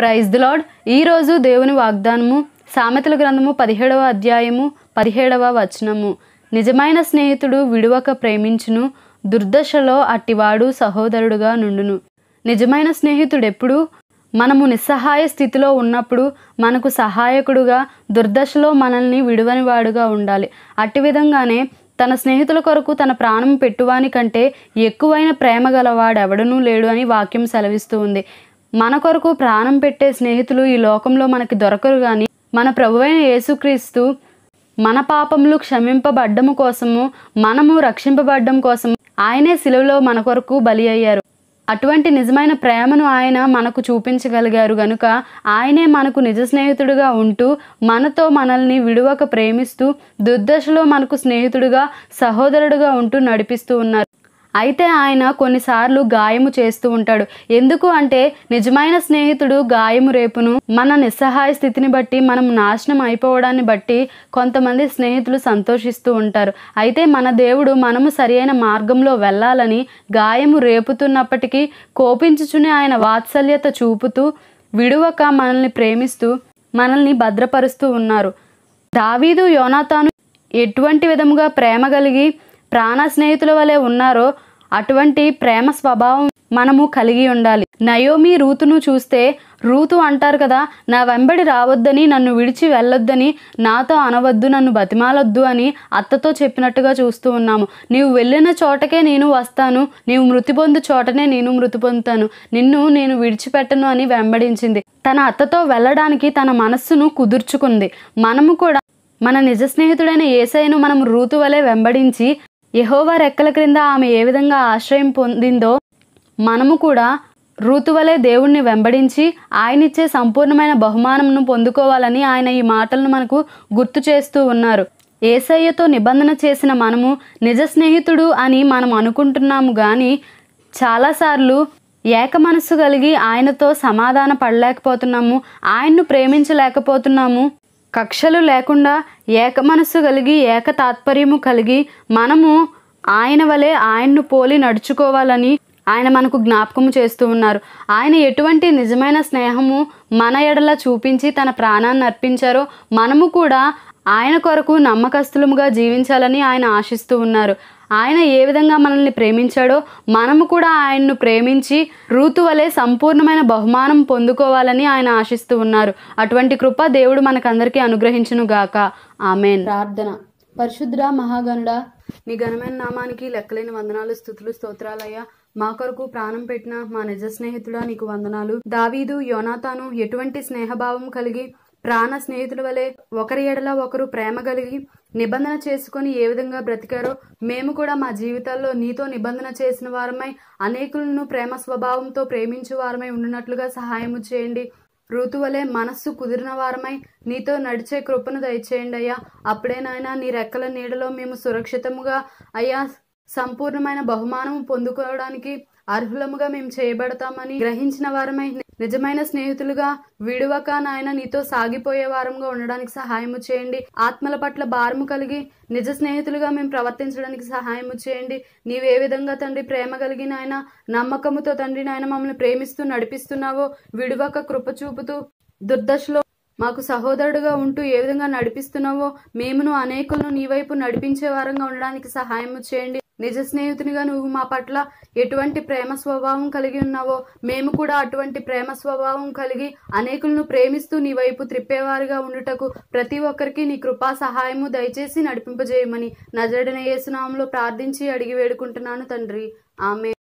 Praise the lord. ఈరోజు దేవుని వాగ్దానము సామెతల గ్రంథము 17వ అధ్యాయము 17వ వచనము. నిజమైన స్నేహితుడు విడువక ప్రేమించును, దుర్దశలో అట్టివాడు సహోదరుడుగా నుండును. నిజమైన స్నేహితుడు ఎప్పుడు మనము నిస్సహాయ స్థితిలో ఉన్నప్పుడు మనకు సహాయకుడుగా, దుర్దశలో మనల్ని విడువని వాడుగా ఉండాలి. అట్టి విధంగానే తన స్నేహితుల కొరకు తన ప్రాణం పెట్టువాని కంటే ఎక్కువైన ప్రేమ గలవాడెవడనూ లేడు అని వాక్యం సెలవిస్తూ ఉంది. మన కొరకు ప్రాణం పెట్టే స్నేహితులు ఈ లోకంలో మనకి దొరకరు. కానీ మన ప్రభువైన యేసుక్రీస్తు మన పాపములు క్షమింపబడ్డము కోసము, మనము రక్షింపబడ్డం కోసము ఆయనే శిలువలో మన కొరకు బలి అయ్యారు. అటువంటి నిజమైన ప్రేమను ఆయన మనకు చూపించగలిగారు గనుక ఆయనే మనకు నిజ స్నేహితుడిగా ఉంటూ మనతో మనల్ని విడువక ప్రేమిస్తూ దుర్దశలో మనకు స్నేహితుడిగా, సహోదరుడుగా ఉంటూ నడిపిస్తూ ఉన్నారు. అయితే ఆయన కొన్నిసార్లు గాయము చేస్తూ ఉంటాడు. ఎందుకు అంటే నిజమైన స్నేహితుడు గాయము రేపును. మన నిస్సహాయ స్థితిని బట్టి, మనం నాశనం అయిపోవడాన్ని బట్టి కొంతమంది స్నేహితులు సంతోషిస్తూ ఉంటారు. అయితే మన దేవుడు మనము సరియైన మార్గంలో వెళ్ళాలని గాయము రేపుతున్నప్పటికీ కోపించుచుని ఆయన వాత్సల్యత చూపుతూ విడువక మనల్ని ప్రేమిస్తూ మనల్ని భద్రపరుస్తూ ఉన్నారు. దావీదు యోనాతాను ఎటువంటి విధముగా ప్రేమ కలిగి ప్రాణ స్నేహితుల వలె ఉన్నారో అటువంటి ప్రేమ స్వభావం మనము కలిగి ఉండాలి. నయోమి రూతును చూస్తే, రూతు అంటారు కదా, నా వెంబడి రావద్దని, నన్ను విడిచి వెళ్ళొద్దని, నాతో అనవద్దు, నన్ను బతిమాలొద్దు అని అత్తతో చెప్పినట్టుగా చూస్తూ ఉన్నాము. నీవు వెళ్ళిన చోటకే నేను వస్తాను, నీవు మృతి పొందు చోటనే నేను మృతి పొందుతాను, నిన్ను నేను విడిచిపెట్టను అని వెంబడించింది. తన అత్తతో వెళ్ళడానికి తన మనస్సును కుదుర్చుకుంది. మనము కూడా మన నిజ స్నేహితుడైన యేసయ్యను మనం రూతు వలె వెంబడించి, యెహోవా రెక్కల క్రింద ఆమె ఏ విధంగా ఆశ్రయం పొందిందో మనము కూడా రూతు వలె దేవుణ్ణి వెంబడించి ఆయనిచ్చే సంపూర్ణమైన బహుమానంను పొందుకోవాలని ఆయన ఈ మాటలను మనకు గుర్తు చేస్తూ ఉన్నారు. యేసయ్యతో నిబంధన చేసిన మనము నిజ స్నేహితుడు అని మనం అనుకుంటున్నాము. కానీ చాలాసార్లు ఏక మనస్సు కలిగి ఆయనతో సమాధాన పడలేకపోతున్నాము, ఆయన్ను ప్రేమించలేకపోతున్నాము. కక్షలు లేకుండా ఏక మనస్సు కలిగి, ఏక తాత్పర్యము కలిగి మనము ఆయన వలె ఆయన్ను పోలి నడుచుకోవాలని ఆయన మనకు జ్ఞాపకము చేస్తూ ఉన్నారు. ఆయన ఎటువంటి నిజమైన స్నేహము మన ఎడల చూపించి తన ప్రాణాన్ని అర్పించారో మనము కూడా ఆయన కొరకు నమ్మకస్తులముగా జీవించాలని ఆయన ఆశిస్తూ ఉన్నారు. ఆయన ఏ విధంగా మనల్ని ప్రేమించాడో మనము కూడా ఆయన్ను ప్రేమించి రూతు వలె సంపూర్ణమైన బహుమానం పొందుకోవాలని ఆయన ఆశిస్తూ ఉన్నారు. అటువంటి కృప దేవుడు మనకందరికీ అనుగ్రహించును గాక. ఆమేన్. ప్రార్థన. పరిశుద్ధ మహాగణుడా, నీ ఘనమైన నామానికి లెక్కలేని వందనాలు, స్తుతులు, స్తోత్రాలయ్యా. మా కొరకు ప్రాణం పెట్టిన మా నిజ స్నేహితుడా నీకు వందనాలు. దావీదు యోనాతాను ఎటువంటి స్నేహభావం కలిగి ప్రాణ స్నేహితుల వలె ఒకరి ఎడల ఒకరు ప్రేమ కలిగి నిబంధన చేసుకొని ఏ విధంగా బ్రతికారో మేము కూడా మా జీవితాల్లో నీతో నిబంధన చేసిన వారమై అనేకులను ప్రేమ స్వభావంతో ప్రేమించే వారమై ఉండినట్లుగా సహాయము చేయండి. రూతు వలె మనస్సు కుదిరిన వారమై నీతో నడిచే కృపను దయచేయండి అయ్యా. అప్పుడే నాయనా నీ రెక్కల నీడలో మేము సురక్షితముగా అయ్యా సంపూర్ణమైన బహుమానం పొందుకోవడానికి అర్హులముగా మేము చేయబడతామని గ్రహించిన వారమై నిజమైన స్నేహితులుగా విడువక నాయన నీతో సాగిపోయే వారంగా ఉండడానికి సహాయము చేయండి. ఆత్మల పట్ల భారము కలిగి నిజ స్నేహితులుగా మేము ప్రవర్తించడానికి సహాయము చేయండి. నీవే విధంగా తండ్రి ప్రేమ కలిగి నాయన నమ్మకముతో తండ్రి నాయన మమ్మల్ని ప్రేమిస్తూ నడిపిస్తున్నావో, విడువక కృప చూపుతూ దుర్దశలో మాకు సహోదరుడుగా ఉంటూ ఏ విధంగా నడిపిస్తున్నావో మేమును అనేకులను నీ వైపు నడిపించే వారంగా ఉండడానికి సహాయము చేయండి. నిజ స్నేహితునిగా నువ్వు మా పట్ల ఎటువంటి ప్రేమ స్వభావం కలిగి ఉన్నావో మేము కూడా అటువంటి ప్రేమ స్వభావం కలిగి అనేకులను ప్రేమిస్తూ నీ వైపు త్రిప్పేవారిగా ఉండుటకు ప్రతి ఒక్కరికి నీ కృపా సహాయము దయచేసి నడిపింపజేయమని నజరేయుడైన యేసు నామములో ప్రార్థించి అడిగి వేడుకుంటున్నాను తండ్రి. ఆమేన్.